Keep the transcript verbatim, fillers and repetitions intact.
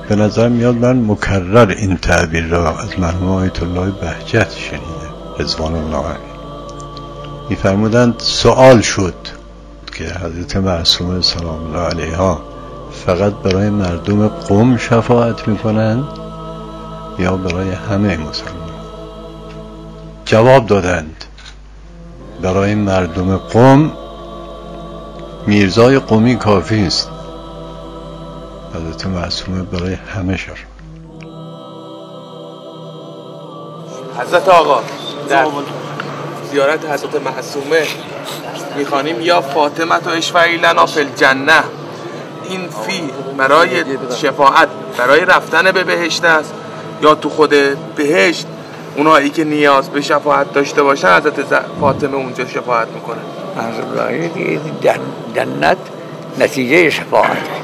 به نظر میاد من مکرر این تعبیر را از مرحوم آیت الله بهجت شنیده رضوان الله علیه. می‌فرمودند سوال شد که حضرت معصومه سلام الله علیها فقط برای مردم قم شفاعت میکنند یا برای همه مسلمان؟ جواب دادند برای مردم قم میرزای قمی کافی است. حضرت معصومه برای همه شد. حضرت آقا در زیارت حضرت معصومه میخوانیم یا فاطمه تو اشفعی لنا فی الجنه. این فی برای شفاعت برای رفتن به بهشت است یا تو خود بهشت اونایی که نیاز به شفاعت داشته باشن حضرت فاطمه اونجا شفاعت میکنه. منظور دیگه جنت نتیجه شفاعت